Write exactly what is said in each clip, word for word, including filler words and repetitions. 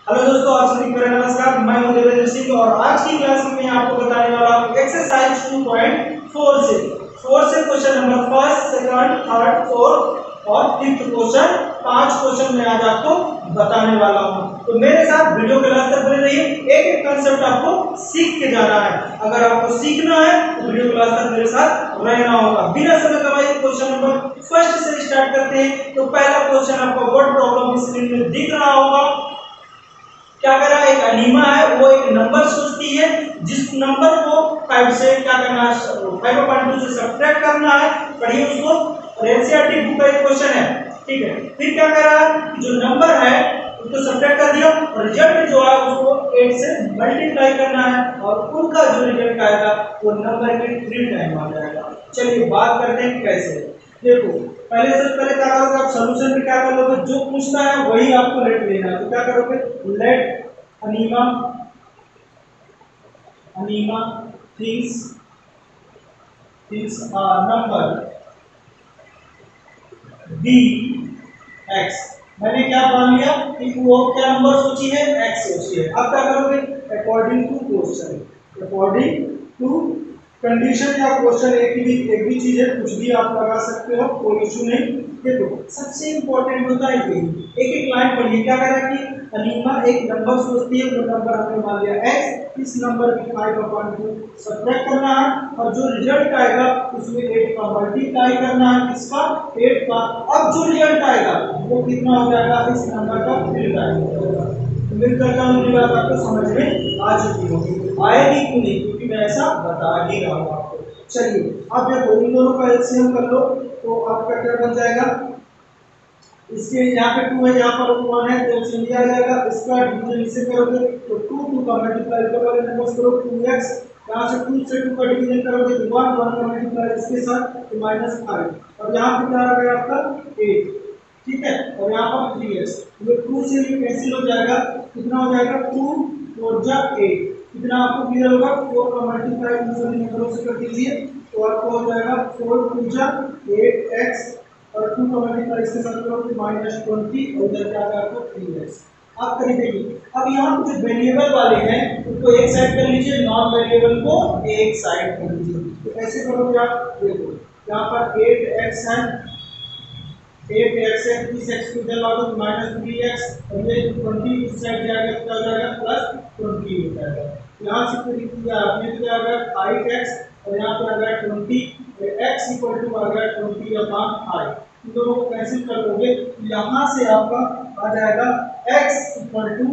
Hello दोस्तों, आप सभी को नमस्कार। मैं हूं देवेंद्र सिंह और आज की क्लास में मैं आपको बताने वाला हूं एक्सरसाइज टू पॉइंट फोर से फोर से question number first, second, third, fourth और फिफ्थ क्वेश्चन, पांच क्वेश्चन मैं आज आपको बताने वाला हूं। तो मेरे साथ वीडियो क्लास तक बने रहिए, एक एक कंसेप्ट आपको सीख के जाना है। अगर आपको सीखना है तो वीडियो क्लास तक मेरे साथ रहना होगा। बिना समय गवाए क्वेश्चन नंबर फर्स्ट से स्टार्ट करते हैं। तो पहला क्वेश्चन आपको वर्ड प्रॉब्लम स्क्रीन में दिख रहा होगा। क्या कर रहा है, एक अनीमा है, वो एक नंबर सोचती है जिस नंबर को फाइव से क्या करना है, फाइव अपॉइंट टू से सब्ट्रैक्ट करना है। पढ़िए उसको, और एनसीईआरटी बुक का एक क्वेश्चन है, ठीक है। फिर क्या कर रहा है, जो नंबर है उसको सब्ट्रैक्ट कर दिया और रिजल्ट जो है उसको एट से मल्टीप्लाई करना है और उनका जो रिजल्ट आएगा वो नंबर के थ्री टाइम आ जाएगा। चलिए बात करते हैं कैसे। देखो, पहले सबसे पहले क्या करोगे, आप सॉल्यूशन में क्या करोगे, जो पूछता है वही आपको लेट लेना है। तो क्या करोगे, लेट अनीमा अनीमा things things are number be x. मैंने क्या मान लिया कि वो क्या नंबर सोची है, एक्स सोची है। अब क्या करोगे, according to question, according to condition या क्वेश्चन, एक भी एक भी चीज है, कुछ भी आप लगा सकते हो, कोई इशू नहीं। देखो सबसे इंपॉर्टेंट होता है ये, एक एक लाइन पढ़िए। क्या कह रहा है कि अनीमा एक नंबर सोचती है, वो नंबर हमने मान लिया एक्स, इस नंबर की फाइव अपॉइंट टू सब्ट्रैक्ट करना है और जो रिजल्ट आएगा उसमें एट का मल्टीप्लाई करना है, किसका, एट का। अब जो रिजल्ट आएगा वो कितना हो जाएगा, इस नंबर का थ्री टाइम हो जाएगा। मिलकर का मुझे बात आपको समझ में आ चुकी होगी, आएगी क्यों नहीं, क्योंकि मैं ऐसा बता ही रहा हूँ आपको। चलिए अब देखो, इन दोनों का एलसीएम कर लो तो आपका क्या बन जाएगा, इसके यहाँ पे टू है, यहाँ पर वन है, तो एलसीएम लिया जाएगा। इसका डिवीजन इससे करोगे तो टू टू का मल्टीप्लाई करोगे, नंबर्स करो टू एक्स, यहाँ से टू से टू का डिवीजन करोगे तो वन, वन का मल्टीप्लाई इसके साथ तो माइनस फाइव, और यहाँ पे क्या आ गया आपका एट, ठीक है, और यहाँ पर थ्री एक्स। ये टू से ये कैंसिल हो जाएगा, कितना हो जाएगा, टू फोर जा एट, कितना आपको क्लियर होगा, फोर का मल्टीप्लाई इन सभी नंबरों से कर दीजिए तो आपको हो जाएगा फोर टू जा एट एक्स, और टू का मल्टीप्लाई इसके साथ करोगे माइनस ट्वेंटी, और इधर क्या आएगा आपको थ्री एक्स। आप करिए देखिए, अब यहाँ पे जो वेरिएबल वाले हैं उनको एक साइड कर लीजिए, नॉन वेरिएबल को एक साइड कर लीजिए। तो कैसे करोगे आप, देखो यहाँ पर एट एक्स है, एट एक्स है, इस एक्स को इधर लाओ तो माइनस थ्री एक्स, और ये ट्वेंटी इस साइड जाएगा तो क्या हो जाएगा, प्लस ट्वेंटी हो जाएगा। यहाँ से फिर किया आपने तो क्या आ गया फाइव एक्स, और यहाँ पे आ गया ट्वेंटी, एक्स इक्वल टू आ गया ट्वेंटी अपॉन फाइव। इन दोनों को कैंसिल कर दोगे तो यहाँ से आपका आ जाएगा x equal to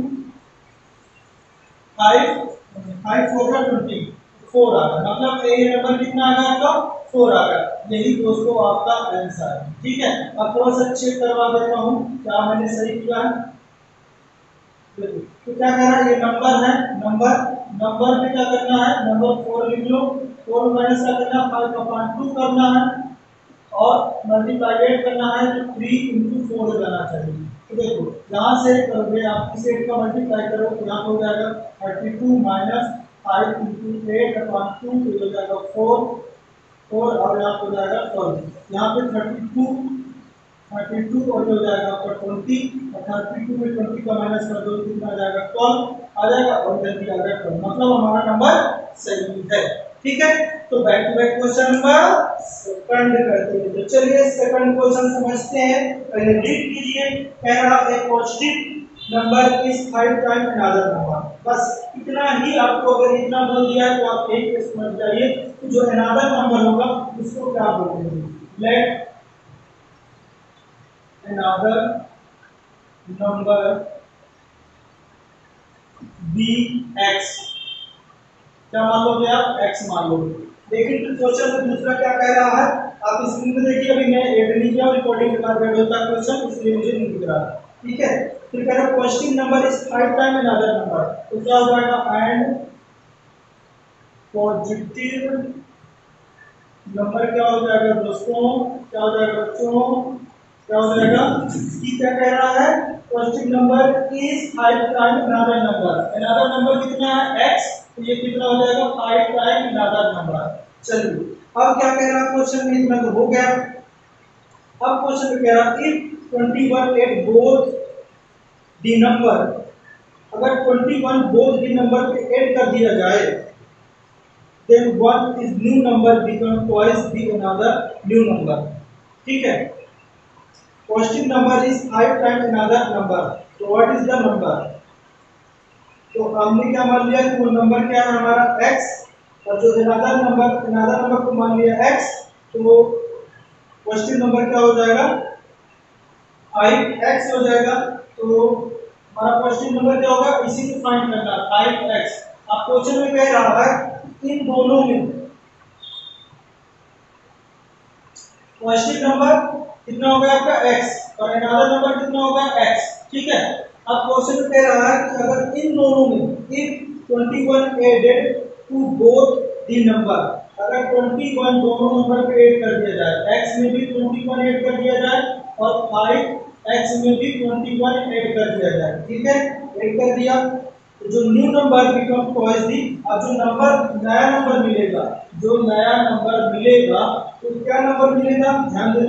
five, five four का ट्वेंटी, फोर आ गया, मतलब ए नंबर कितना आ गया आपका, फोर आ गया। यही दोस्तों आपका आंसर है, ठीक है। अब थोड़ा सा चेक करवा देता हूँ क्या मैंने सही किया है। देखो तो क्या कह रहा है, ये नंबर है, नंबर नंबर में क्या करना है, नंबर फोर लिख लो, फोर माइनस क्या करना है, फाइव अपॉन टू करना है और मल्टीप्लाई करना है तो थ्री इंटू फोर हो जाना चाहिए। तो देखो यहाँ से करोगे आप, इस एट का मल्टीप्लाई करो तो यहाँ हो जाएगा thirty two minus five into eight upon two, तो हो जाएगा फोर, फोर और यहाँ हो जाएगा ट्वेल्व। यहाँ पे थर्टी टू थर्टी टू और हो जाएगा आपका ट्वेंटी, और थर्टी टू में ट्वेंटी का माइनस कर दो कितना आ जाएगा, ट्वेल्व आ जाएगा, और इधर भी आ जाएगा ट्वेल्व, मतलब हमारा नंबर सही है, ठीक है। तो back to back question number second करते हैं। तो चलिए सेकंड क्वेश्चन समझते हैं, पहले रीड कीजिए। कह रहा है positive number is five time another number. बस इतना ही आपको, अगर इतना बोल दिया है तो आप एक समझ जाइए कि जो अनदर नंबर होगा उसको क्या बोलेंगे, let another number b x, क्या मान लोगे आप, x मान लोगे। लेकिन क्वेश्चन में दूसरा क्या कह रहा है, आप स्क्रीन पे देखिए, अभी मैं ऐड नहीं किया, रिकॉर्डिंग के बाद ऐड होता है क्वेश्चन, इसलिए मुझे नहीं दिख रहा, ठीक है। फिर कह रहा है positive number is five time another number, तो क्या हो जाएगा, एंड पॉजिटिव नंबर क्या हो जाएगा दोस्तों, क्या हो जाएगा बच्चों, क्या हो जाएगा, कि क्या कह रहा है, positive number is five time another number, another number कितना है x, तो ये कितना हो जाएगा फाइव टाइम अनदर नंबर। चलिए अब क्या कह रहा है क्वेश्चन में, इतना तो हो गया। अब क्वेश्चन में कह रहा है if twenty one at both the number अगर twenty one both the number पे ऐड कर दिया जाए, then one is new number become twice the another new number. ठीक है, positive number is five times another number. So what is the number? तो हमने क्या मान लिया कि वो नंबर क्या है हमारा x, और जो another नंबर another नंबर को मान लिया x, तो वो पॉजिटिव नंबर क्या हो जाएगा फाइव एक्स हो जाएगा। तो हमारा पॉजिटिव नंबर क्या होगा, इसी को फाइंड करना है फाइव एक्स। आप क्वेश्चन में कह रहा है इन दोनों में पॉजिटिव नंबर कितना होगा आपका x और अनदर नंबर कितना होगा x। ठीक है, अब क्वेश्चन में कह रहा है कि अगर इन दोनों में if twenty one added to both the number, अगर ट्वेंटी वन दोनों नंबर पे ऐड कर दिया जाए, x में भी ट्वेंटी वन ऐड कर दिया जाए और फाइव एक्स में भी ट्वेंटी वन ऐड कर दिया जाए। ठीक है, ऐड कर दिया तो जो new number become twice the. अब जो नंबर नया नंबर मिलेगा, जो नया नंबर मिलेगा तो क्या नंबर मिलेगा, ध्यान देना,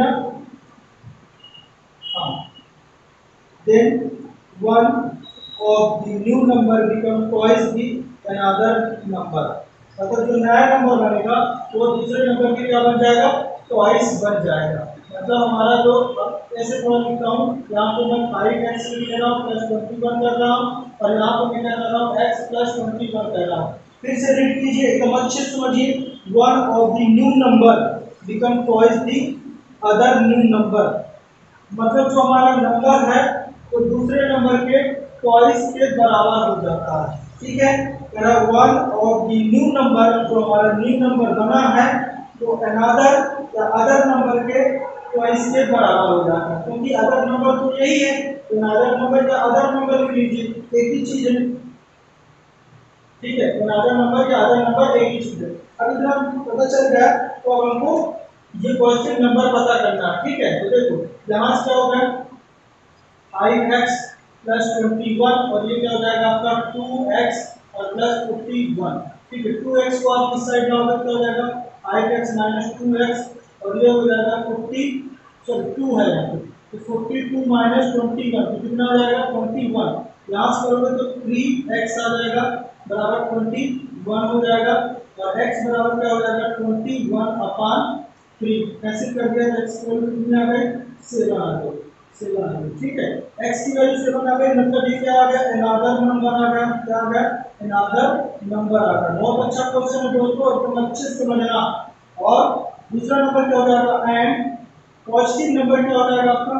हाँ, then one of the new number become twice the another number. अगर जो नया नंबर बनेगा तो दूसरे नंबर के क्या बन जाएगा, ट्वाइस बन जाएगा। मतलब हमारा जो ऐसे थोड़ा लिखता हूँ, यहाँ पे मैं फाइव एक्स लिख रहा हूँ प्लस ट्वेंटी वन कर रहा हूँ और यहाँ पे मैं क्या कर रहा हूँ एक्स प्लस ट्वेंटी वन कर रहा हूँ। फिर से रीड कीजिए, एकदम अच्छे से समझिए। One of the new number become twice the other new number, मतलब जो हमारा नंबर है तो दूसरे नंबर के ट्वाइस के बराबर हो जाता है। ठीक है, one of the new number, जो हमारा न्यू नंबर बना है तो अनदर या अदर नंबर के ट्वाइस के बराबर हो जाता है, क्योंकि अदर नंबर तो यही है तो अदर नंबर या अदर नंबर लिख लीजिए, एक ही चीज है। ठीक है, अदर नंबर या अदर नंबर एक ही चीज है। अब इतना पता चल गया तो अब हमको ये पॉजिटिव नंबर पता करना है। ठीक है, तो देखो यहाँ से क्या होगा five x plus twenty one और ये क्या हो जाएगा आपका टू एक्स और प्लस फिफ्टी वन। ठीक है, टू एक्स को आप इस साइड में होगा क्या हो जाएगा five x minus two x और ये हो जाएगा फिफ्टी, सॉरी टू है यहाँ पे, तो forty two minus twenty one तो कितना हो जाएगा ट्वेंटी वन। यहाँ से करोगे तो थ्री एक्स आ जाएगा बराबर ट्वेंटी वन हो जाएगा और x बराबर क्या हो जाएगा ट्वेंटी वन अपान थ्री। ऐसे कर दिया तो x की वैल्यू कितनी आ गई सेवन आ गई, सेवन आ गई। ठीक है, x की वैल्यू सेवन आ गई, मतलब ये क्या आ गया अनदर नंबर आ गया, क्या आ गया अनदर नंबर आ गया। बहुत अच्छा क्वेश्चन है दोस्तों, एकदम अच्छे से समझना। और दूसरा नंबर क्या हो जाएगा एंड पॉजिटिव नंबर क्या हो जाएगा आपका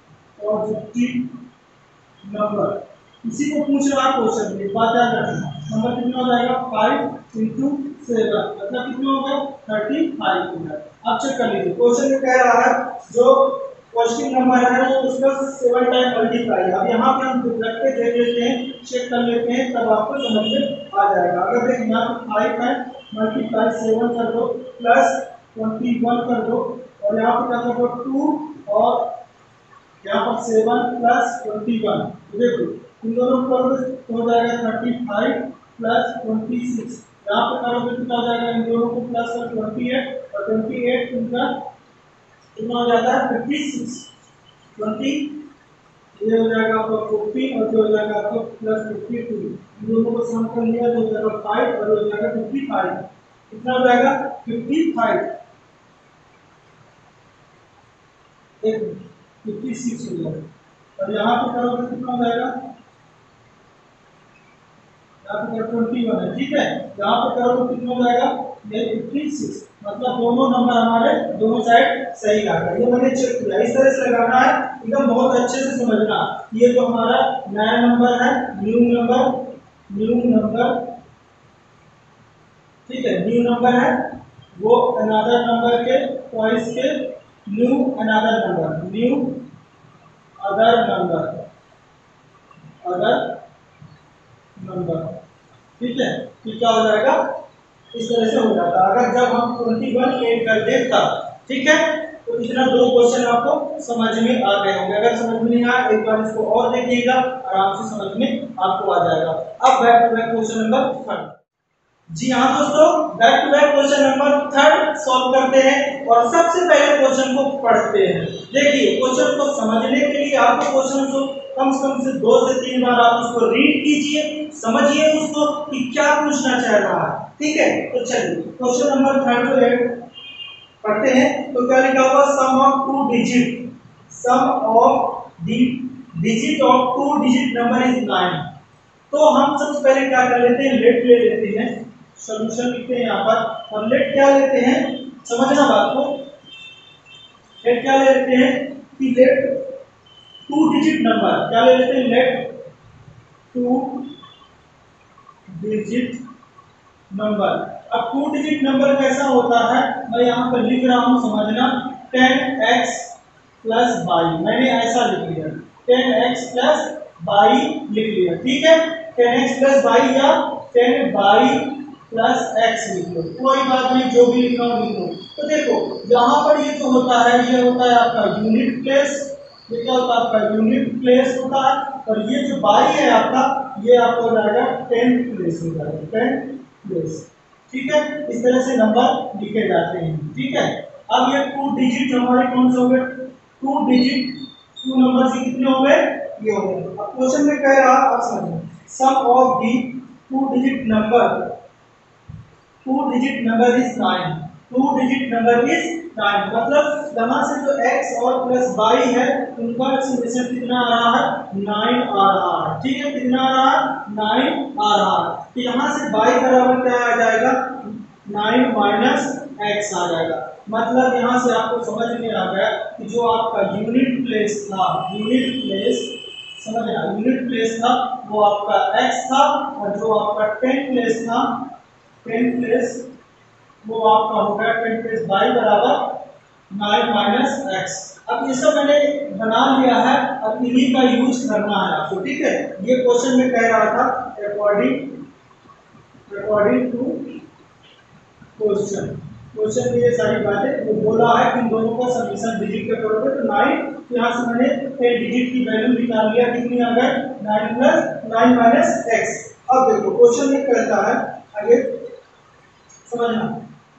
पॉजिटिव नंबर, इसी को पूछ रहा है क्वेश्चन में। बात याद रखना, नंबर कितना हो जाएगा फाइव इंटू सेवन, मतलब कितना होगा थर्टी फाइव होगा। अब चेक कर लीजिए, क्वेश्चन में कह रहा है जो पॉजिटिव नंबर है वो उसका सेवन टाइम मल्टीप्लाई। अब यहाँ पे हम रख के देख लेते हैं, चेक कर लेते हैं, तब आपको समझ में आ जाएगा। अगर देखिए यहाँ पे फाइव है मल्टीप्लाई सेवन कर दो प्लस ट्वेंटी वन कर दो और यहाँ पे क्या कर दो टू और यहाँ पर सेवन प्लस ट्वेंटी वन, देखो इन दोनों को करोगे तो हो जाएगा thirty five plus twenty six. यहाँ पे करोगे कितना हो जाएगा इन दोनों को प्लस कर ट्वेंटी एट और ट्वेंटी एट इनका कितना हो जाता है फिफ्टी सिक्स, ट्वेंटी ये हो जाएगा आपका फिफ्टी और जो हो जाएगा आपका प्लस फिफ्टी टू। इन दोनों को सम कर लिया तो हो जाएगा फाइव और हो जाएगा फिफ्टी फाइव, कितना हो जाएगा फिफ्टी फाइव फिफ्टी सिक्स हो जाएगा। और यहाँ पे करोगे कितना हो जाएगा, यहाँ पे ट्वेंटी वन है। ठीक है, यहाँ पे करोगे कितना हो जाएगा ये फिफ्टी सिक्स, मतलब दोनों नंबर हमारे दोनों साइड सही आ गए। ये मैंने चेक किया, इस तरह से लगाना है, एकदम बहुत अच्छे से समझना। ये जो हमारा नया नंबर है न्यू नंबर, न्यू नंबर, ठीक है न्यू नंबर है वो अनदर नंबर के ट्वाइस के new another number, new other number, other number. ठीक है, तो क्या हो जाएगा इस तरह से हो जाता है अगर जब हम ट्वेंटी वन ऐड कर दें तब। ठीक है, तो इतना दो क्वेश्चन आपको समझ में आ गए होंगे। अगर समझ में नहीं आया एक बार इसको और देखिएगा, आराम से समझ में आपको आ जाएगा। अब back to back question number third. जी हाँ दोस्तों, back to back question number third solve करते हैं और सबसे पहले क्वेश्चन को पढ़ते हैं। देखिए क्वेश्चन को समझने के लिए आपको क्वेश्चन को कम से कम से दो से तीन बार आप उसको रीड कीजिए, समझिए उसको कि क्या पूछना चाह रहा है। ठीक है, तो चलिए क्वेश्चन नंबर थर्टी एट पढ़ते हैं। तो क्या लिखा हुआ, sum of two digit, sum of the digit of two digit number is nine. तो हम सबसे पहले क्या कर लेते हैं, लेट ले लेते हैं, सॉल्यूशन लिखते हैं यहाँ पर। और लेट क्या लेते हैं, समझना बात को, लेट क्या ले लेते हैं कि लेट टू डिजिट नंबर, क्या ले लेते हैं, लेट टू डिजिट नंबर। अब टू डिजिट नंबर कैसा होता है, मैं यहाँ पर लिख रहा हूँ, समझना, टेन एक्स प्लस बाई, मैंने ऐसा लिख लिया, टेन एक्स प्लस बाई लिख लिया। ठीक है, टेन एक्स प्लस बाई या टेन बाई प्लस एक्स लिख लो, कोई बात नहीं, जो भी लिखना हो लिख लो। तो देखो यहाँ पर ये जो होता है, ये होता है आपका यूनिट प्लेस, ये क्या होता है आपका यूनिट प्लेस होता है, और ये जो बाई है आपका, ये आपका हो जाएगा टेन प्लेस हो जाएगा, टेन प्लेस। ठीक है, इस तरह से नंबर लिखे जाते हैं। ठीक है, अब ये टू डिजिट हमारे कौन से हो गए, टू डिजिट, टू नंबर से कितने हो गए, ये हो गए। अब क्वेश्चन में कह रहा, आप समझो, sum of the two digit number, two digit number is nine, two digit number is nine, मतलब यहाँ से जो x और प्लस बाई है उनका समेशन कितना आ रहा है, नाइन आ रहा है। ठीक है, कितना आ रहा है, नाइन आ रहा है। तो यहाँ से बाई बराबर क्या आ जाएगा, नाइन माइनस एक्स आ जाएगा। मतलब यहाँ से आपको समझ में आ गया कि जो आपका यूनिट प्लेस था, यूनिट प्लेस समझना, यूनिट प्लेस था वो आपका x था, और जो आपका टेन प्लेस था, टेन प्लेस वो आपका हो गया टेन प्लेस बाई बराबर नाइन माइनस एक्स। अब ये सब मैंने बना लिया है, अब इन्हीं का यूज करना है आपको। ठीक है, ये क्वेश्चन में कह रहा था according according to question, question में ये सारी बातें वो बोला है कि इन दोनों का समीशन डिजिट का करोगे तो नाइन, यहाँ से मैंने टेन डिजिट की वैल्यू निकाल लिया, कितनी आ गई, nine plus nine minus x. अब देखो क्वेश्चन में कहता है, आगे समझना,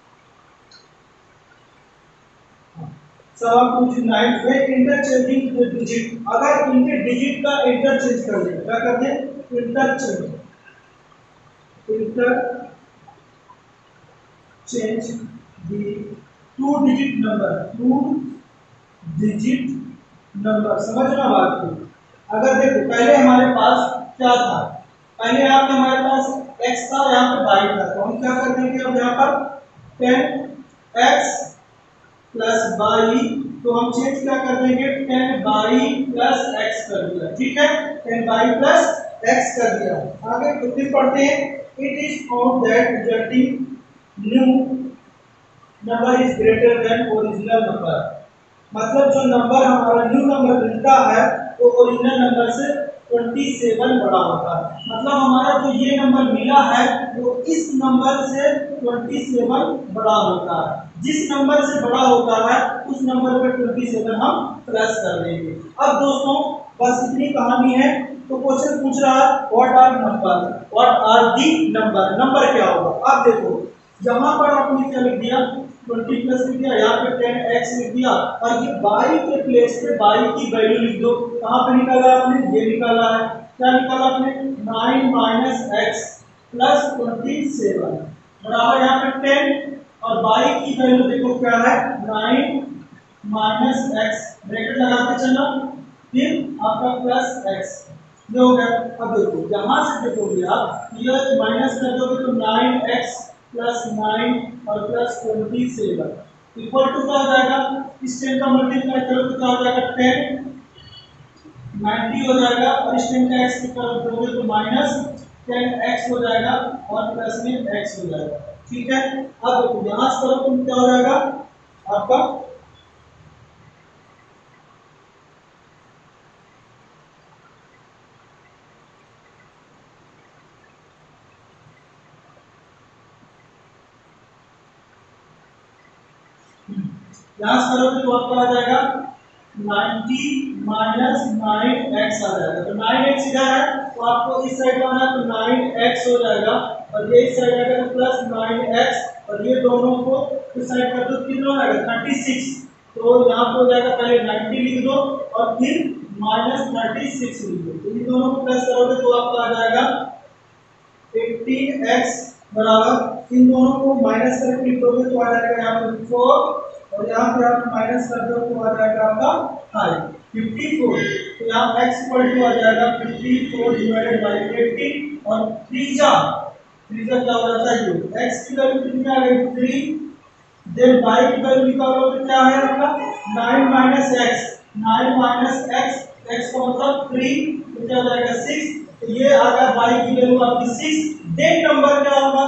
सवाल पूछ nine way interchanging the digit, अगर इनके डिजिट का इंटरचेंज कर दें, क्या कर दें, interchange, interchange the two digit number, two digit number, समझना बात को। अगर देखो पहले हमारे पास क्या था, पहले यहाँ पे हमारे पास x था, यहाँ पे y था, तो हम क्या कर देंगे, अब यहाँ पर टेन एक्स प्लस बाई, तो हम चेंज क्या कर देंगे, टेन बाई प्लस एक्स कर दिया। ठीक है, टेन बाई प्लस एक्स कर दिया। आगे तो फिर पढ़ते हैं, it is found that resulting new number is greater than original number, मतलब जो नंबर हमारा न्यू नंबर मिलता है वो ओरिजिनल नंबर से सत्ताईस बड़ा होता है। मतलब हमारा जो ये नंबर मिला है वो इस नंबर से सत्ताईस बड़ा होता है, जिस नंबर से बड़ा होता है उस नंबर पे सत्ताईस हम प्लस कर देंगे। अब दोस्तों बस इतनी कहानी है। तो क्वेश्चन पूछ रहा है what are number, what are the number, number क्या होगा। अब देखो यहाँ पर आपने क्या लिख दिया, बीस प्लस लिख दिया, यहाँ पे टेन एक्स लिख दिया, और ये बाई के प्लेस पे बाई की वैल्यू लिख दो। कहाँ पे निकाला आपने, ये निकाला है, क्या निकाला आपने, nine minus x plus twenty seven बराबर यहाँ पे टेन, और बाई की वैल्यू देखो क्या है, नाइन माइनस एक्स, ब्रैकेट लगाते चलना, फिर आपका प्लस एक्स, ये हो गया। अब देखो यहाँ से देखोगे आप, ये माइनस कर दोगे तो नाइन एक्स प्लस नाइन और plus twenty seven equal to क्या हो जाएगा, इस टेन का मल्टीप्लाई करो तो क्या हो जाएगा, टेन नाइन्टी हो जाएगा, और इस टेन का एक्स करोगे तो माइनस टेन एक्स हो जाएगा, और प्लस में एक्स हो जाएगा। ठीक है, अब देखो यहाँ से करो तो क्या हो जाएगा आपका, यहाँ से करोगे तो आपका आ जाएगा नाइन्टी माइनस नाइन एक्स आ जाएगा। तो नाइन एक्स इधर है तो आपको इस साइड लाना है, तो नाइन एक्स हो जाएगा, और ये इस साइड आएगा तो प्लस नाइन एक्स, और ये दोनों को इस साइड कर दो, कितना हो जाएगा थर्टी सिक्स। तो यहाँ पे हो जाएगा, पहले नाइन्टी लिख दो और फिर माइनस थर्टी सिक्स लिखो। तो इन दोनों को प्लस करोगे तो आपका आ जाएगा एटीन एक्स बराबर, इन दोनों को माइनस करके लिखोगे तो आ जाएगा यहाँ पे फोर, और यहाँ पे आप माइनस कर दो तो आ जाएगा आपका फाइव, फिफ्टी फोर। तो यहाँ x इक्वल टू आ जाएगा fifty four divided by eighteen, और थ्री जा थ्री जा क्या हो जाता है, ये x की वैल्यू कितनी आ गई थ्री, देन y की वैल्यू निकालोगे क्या है आपका nine minus x, nine minus x, x का मतलब थ्री, तो क्या हो जाएगा सिक्स, तो ये आ गया y की वैल्यू आपकी सिक्स। देन नंबर क्या होगा,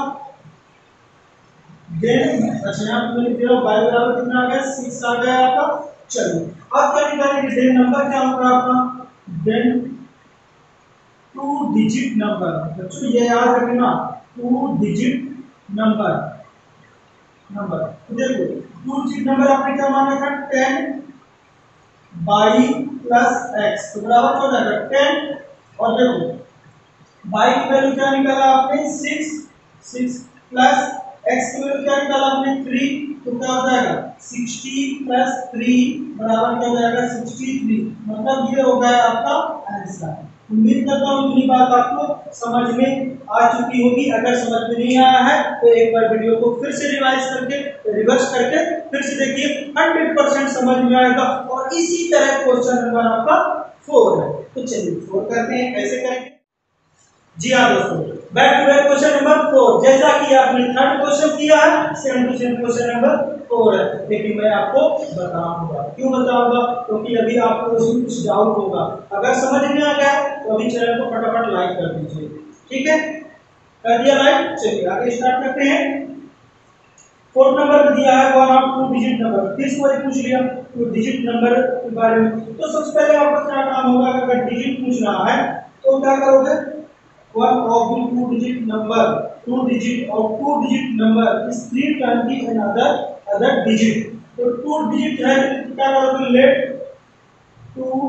देन अच्छा यहाँ पे मैंने दिया y बराबर कितना आ गया सिक्स आ गया आपका। चलिए अब क्या निकालेंगे, देन नंबर क्या होगा आपका, देन टू डिजिट नंबर। बच्चों ये याद रखना, टू डिजिट नंबर नंबर तो देखो टू डिजिट नंबर आपने क्या माना था टेन बाई प्लस एक्स, तो बराबर क्या हो जाएगा टेन, और देखो y की वैल्यू क्या निकाला आपने सिक्स, सिक्स प्लस x की वैल्यू क्या निकाला आपने थ्री, तो क्या हो जाएगा सिक्सटी प्लस थ्री बराबर क्या हो जाएगा सिक्सटी थ्री। मतलब ये हो गया आपका आंसर। उम्मीद करता हूँ मेरी बात आपको समझ में आ चुकी होगी। अगर समझ में नहीं आया है तो एक बार वीडियो को फिर से रिवाइज करके रिवर्स करके फिर से देखिए, हंड्रेड परसेंट समझ में आएगा। और इसी तरह क्वेश्चन नंबर आपका फोर है, तो चलिए फोर करते हैं, कैसे करेंगे। जी हाँ दोस्तों, back to back question number four, जैसा कि आपने थर्ड क्वेश्चन किया है same to same question number four है, लेकिन मैं आपको बताऊंगा। क्यों बताऊंगा, क्योंकि अभी आपको उसमें कुछ डाउट होगा। अगर समझ में आ गया तो अभी चैनल को फटाफट लाइक कर दीजिए, ठीक है, कर दिया लाइक। चलिए आगे स्टार्ट करते हैं। फोर्थ नंबर दिया है one of two digit number, फिर से वही पूछ लिया टू डिजिट नंबर के बारे में। तो सबसे पहले आपका क्या काम होगा, अगर डिजिट पूछ रहा है तो क्या करोगे, one of the two digit number, two digit of two digit number is three times the another other digit। तो two digit है तो क्या करोगे, let two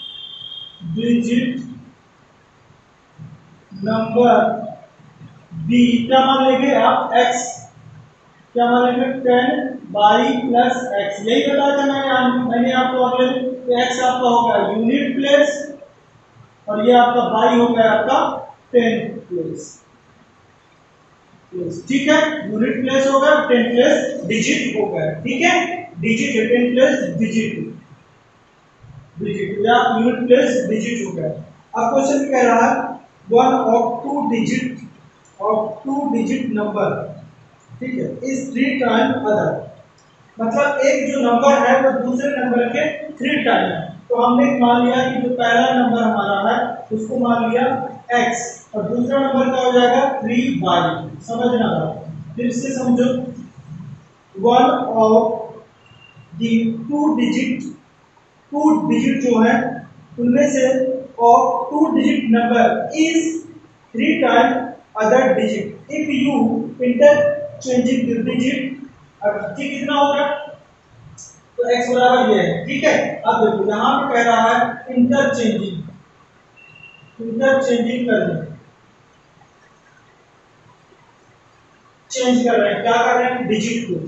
digit number b क्या मान लेंगे आप x, क्या मान लेंगे टेन बाई प्लस एक्स, यही बताया था मैंने मैंने आपको अगले, तो x आपका होगा यूनिट प्लेस और ये आपका बाई हो गया आपका टेन प्लेस, ठीक है, यूनिट प्लेस हो गया, टेन प्लेस डिजिट हो गया, ठीक है, डिजिट है टेन प्लेस डिजिट, डिजिट या यूनिट प्लेस डिजिट हो गया। अब क्वेश्चन कह रहा है one of two digit of two digit number, ठीक है, इज थ्री टाइम अदर, मतलब एक जो नंबर है वो दूसरे नंबर के थ्री टाइम है। तो हमने मान लिया कि जो पहला नंबर हमारा है उसको मान लिया x, और दूसरा नंबर क्या हो जाएगा थ्री बाई, समझना है फिर से समझो, one of the two digit, two digit जो है उनमें से of two digit number is three time other digit if you interchanging the digit, ठीक कितना होगा, तो x बराबर ये है, ठीक है। अब देखो यहाँ पे कह रहा है इंटरचेंजिंग, इंटरचेंजिंग करना, चेंज कर रहे हैं, क्या कर रहे हैं डिजिट को,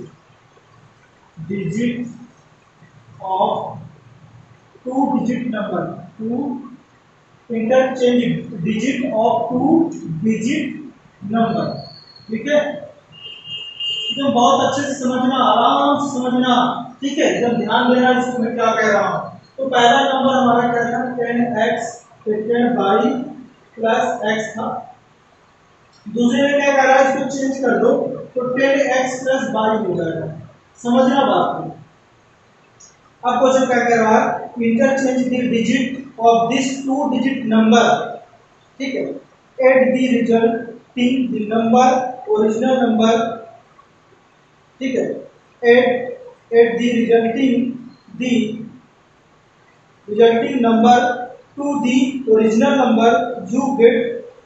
digit of two digit number, to interchanging digit of two digit number, ठीक है, एकदम बहुत अच्छे से समझना, आराम से समझना, ठीक है, एकदम ध्यान देना इसको मैं क्या कह रहा हूँ। तो पहला नंबर हमारा क्या था ten x, ten y plus x था, दूसरे में क्या कर रहा है इसको चेंज कर दो तो टेन एक्स प्लस बाई हो जाएगा, समझना बात को। अब क्वेश्चन क्या कह रहा है interchange the digit of this two digit number, ठीक है, at the resulting the number original number, ठीक है, at at the resulting the resulting number to the original number you get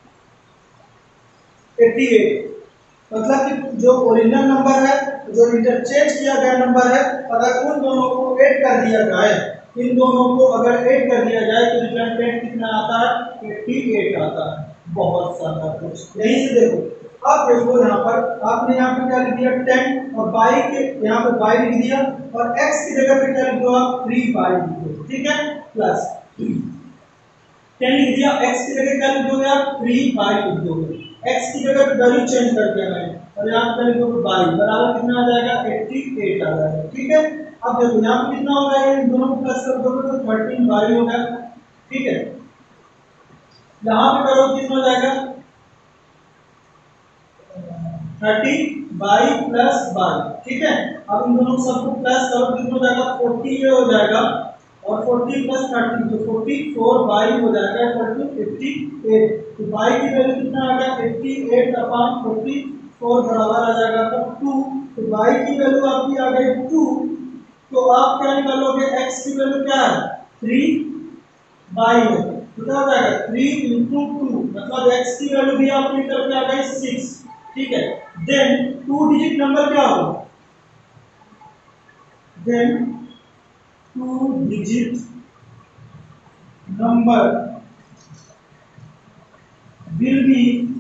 eighty eight, मतलब कि जो ओरिजिनल नंबर है जो interchange किया गया नंबर है, अगर उन दोनों को ऐड कर दिया जाए, इन दोनों को अगर ऐड कर दिया जाए तो रिजल्टेंट कितना आता है अट्ठासी आता है। बहुत सारा कुछ यहीं से देखो, आप देखो यहाँ पर आपने यहाँ पे क्या लिख दिया टेन और बाई के यहाँ पे बाई लिख दिया और एक्स की जगह पे क्या लिख दो आप थ्री बाई लिख दो, ठीक है, प्लस टेन लिख दिया, एक्स की जगह क्या लिख दोगे आप, थ्री बाई लिख दोगे। एक्स की जगह वैल्यू चेंज कर दिया मैंने और यहाँ पे लिख दोगे बाई, बराबर कितना आ जाएगा, अट्ठासी आ जाएगा। ठीक है, अब देखो यहाँ पे कितना होगा, ये दोनों को प्लस कर दोगे तो थर्टीन बाई हो गया। ठीक है, यहाँ पे करो कितना हो जाएगा, थर्टी बाई प्लस बाई। ठीक है, अब इन दोनों सबको प्लस करो कितना हो जाएगा, फोर्टी ये हो जाएगा और फोर्टी प्लस थर्टी तो फोर्टी फोर बाई हो जाएगा इक्वल टू फिफ्टी एट। तो बाई की वैल्यू कितना आ गया, eighty eight upon forty four बराबर आ जाएगा आपका टू। तो बाई की वैल्यू आपकी आ गई टू, तो आप क्या निकालोगे, एक्स की वैल्यू क्या है, थ्री बाई है, तो क्या हो जाएगा थ्री इंटू टू, मतलब एक्स की वैल्यू भी आपकी निकल के आ गई सिक्स। ठीक है, देन टू डिजिट नंबर क्या होगा, then two digit number will be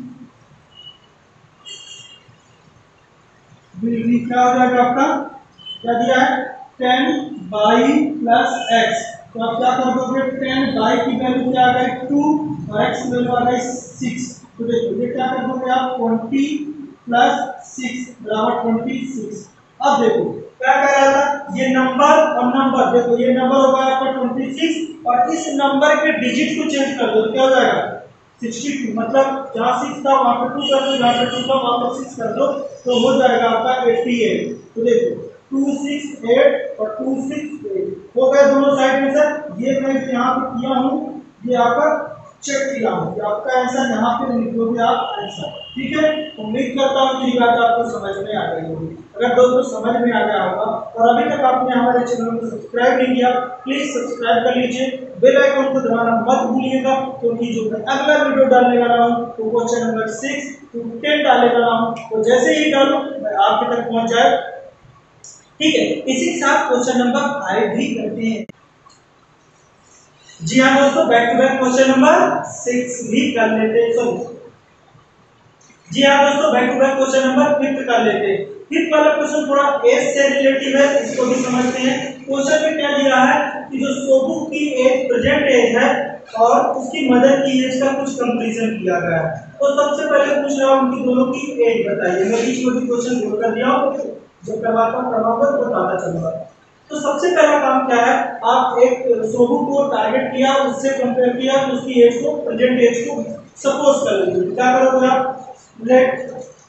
will be क्या हो जाएगा आपका, क्या दिया है, टेन बाई प्लस एक्स। तो आप क्या कर दोगे, टेन बाई की वैल्यू क्या आ गई टू और एक्स की वैल्यू आ गई सिक्स। तो देखो ये क्या कर दोगे आप, ट्वेंटी प्लस सिक्स बराबर ट्वेंटी सिक्स। अब देखो क्या कह रहा था, ये नंबर और नंबर, देखो ये नंबर होगा आपका ट्वेंटी सिक्स और इस नंबर के डिजिट को चेंज कर दो तो क्या हो जाएगा सिक्सटी टू, मतलब जहाँ सिक्स था वहाँ पे टू कर दो, जहाँ पे टू था वहाँ पे सिक्स कर दो तो हो जाएगा आपका एट्टी एट। तो देखो टू सिक्स एट और टू सिक्स एट हो गए दोनों साइड में सर। ये मैं यहाँ पे किया हूँ, ये आपका चेक किया हूँ, आपका आंसर यहाँ पे लिखोगे आप आंसर। ठीक है, उम्मीद करता हूँ कि ये बात आपको समझ में आ गई होगी। अगर दोस्तों समझ में आ गया होगा और अभी तक आपने हमारे चैनल को सब्सक्राइब नहीं किया, प्लीज सब्सक्राइब कर लीजिए, बेल आइकन को दबाना मत भूलिएगा, क्योंकि जो मैं अगला वीडियो डालने वाला हूँ तो question number six to ten डालने वाला हूँ, तो जैसे ही डालूं मैं आपके तक पहुंच जाए। ठीक है, इसी के साथ क्वेश्चन नंबर फाइव भी करते हैं। जी हाँ दोस्तों, back to back question number six भी कर लेते हैं। सो जी हाँ दोस्तों, back to back question number fifth कर लेते हैं। फिफ्थ वाला क्वेश्चन थोड़ा एज से रिलेटेड है, इसको भी समझते हैं। क्वेश्चन में क्या दिया है कि जो सोबू की एज प्रेजेंट एज है और उसकी मदर की एज का कुछ कंपैरिजन किया गया है। तो सबसे पहले पूछ रहा हूं उनकी दोनों की एज बताइए। मैं बीच में क्वेश्चन जोड़ कर दिया हूं, जब करवाता हूं क्रमबद्ध बताता चलूंगा। तो सबसे पहला काम क्या है, आप एक सोबू को टारगेट किया, उससे कंपेयर किया, तो उसकी एज को प्रेजेंट एज को सपोज कर लीजिए। क्या करोगे आप, let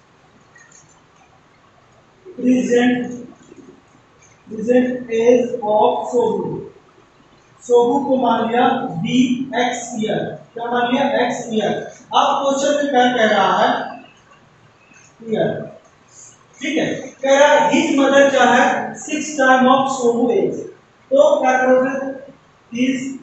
present present age of Sobu, Sobu को मान लिया बी एक्स ईयर। क्या मान लिया, एक्स ईयर। अब क्वेश्चन में क्या कह रहा है, ईयर। ठीक है, कह रहा है हिज मदर क्या है, six time of Sobu age. तो क्या करोगे, हिज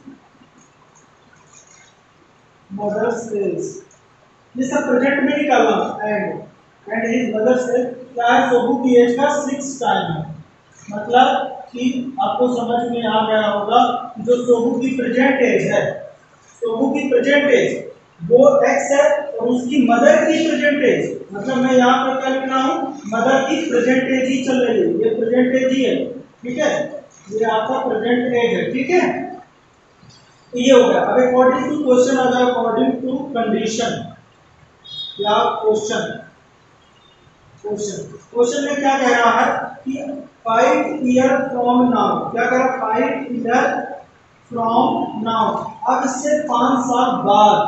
मदर्स एज, ये सब प्रेजेंट में निकालना, and and his mother's age क्या है, सोबू की एज का सिक्स टाइम है। मतलब कि आपको समझ में आ गया होगा जो सोबू की प्रेजेंट एज है, सोबू की प्रेजेंट एज वो एक्स है और उसकी मदर की प्रेजेंट एज, मतलब मैं यहाँ पर क्या लिख रहा हूँ, मदर की प्रेजेंट एज ही चल रही है, ये प्रेजेंट एज ही है। ठीक है, ये आपका प्रेजेंट एज है। ठीक है, ये हो गया। अब अकॉर्डिंग टू क्वेश्चन आ गया, अकॉर्डिंग टू कंडीशन या क्वेश्चन। क्वेश्चन क्वेश्चन में क्या कह रहा है कि फाइव ईयर फ्रॉम नाउ, क्या कह रहा है, फाइव ईयर फ्रॉम नाउ, अब इससे पांच साल बाद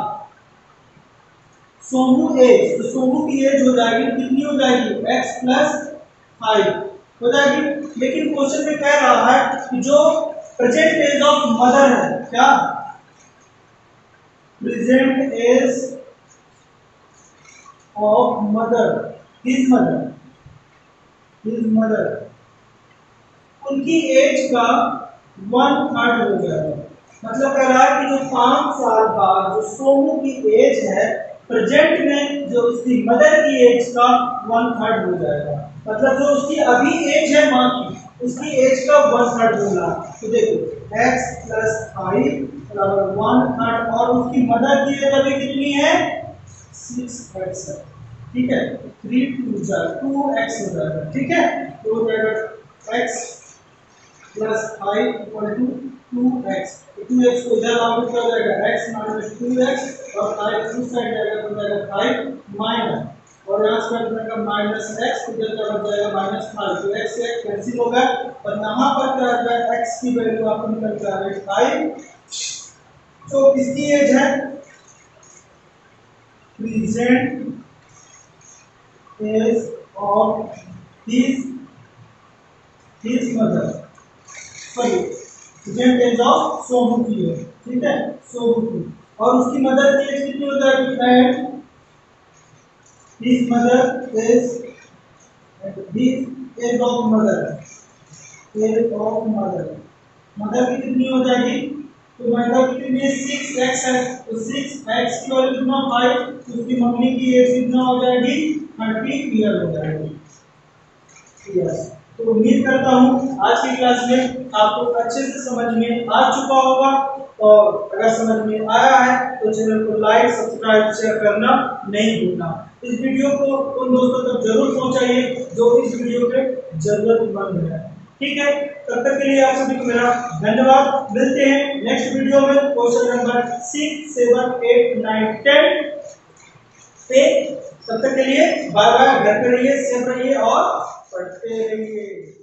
सोमू एज, तो सोमू की एज हो जाएगी कितनी हो जाएगी, एक्स प्लस फाइव हो जाएगी। लेकिन क्वेश्चन में कह रहा है कि जो प्रेजेंट एज ऑफ मदर है, क्या present age of mother, his mother, his mother, उनकी एज का वन थर्ड हो जाएगा। मतलब कह रहा है कि जो पांच साल बाद जो सोमू की एज है प्रेजेंट में, जो उसकी मदर की एज का वन थर्ड हो जाएगा। मतलब जो उसकी अभी एज है माँ की, उसकी एज का वन थर्ड होगा। तो देखो एक्स प्लस फाइव बराबर वन थर्ड, और उसकी मदर की एज अभी कितनी है, सिक्स एक्स है। ठीक है, थ्री टू जा टू एक्स हो जाएगा। ठीक है, तो हो जाएगा x plus five equal to two x, two x को इधर आउट कर जाएगा x माइनस टू एक्स और फाइव उस साइड जाएगा तो जाएगा फाइव माइनस और यहाँ से बचेगा माइनस एक्स, इधर का बच जाएगा माइनस फाइव, तो x से x कैंसिल होगा और यहाँ पर क्या आ जाएगा x की वैल्यू आपको निकल के आ रही है फाइव। तो किसकी एज है present age of his his mother, sorry present age of Somu की है, ठीक है सोमू की, और उसकी मदर की एज कितनी हो जाएगी and his mother age his age of mother age of mother mother की कितनी हो जाएगी, तो मदर की कितनी सिक्स एक्स है, तो सिक्स एक्स की वैल्यू कितना फाइव, तो उसकी मम्मी की एज कितना हो जाएगी थर्टी ईयर हो जाएगी। यस, तो उम्मीद करता हूँ आज की क्लास में आपको अच्छे से समझ में आ चुका होगा, और अगर समझ में आया है तो चैनल को लाइक सब्सक्राइब शेयर करना नहीं भूलना। इस वीडियो को उन दोस्तों तक जरूर पहुंचाइए जो इस वीडियो के जरूरतमंद है, ठीक है। तब तक के लिए आप सभी को मेरा धन्यवाद। मिलते हैं नेक्स्ट वीडियो में question number six seven eight nine ten पे। तब तक के लिए बाय बाय, घर पे रहिए, सेफ रहिए और पढ़ते रहिए।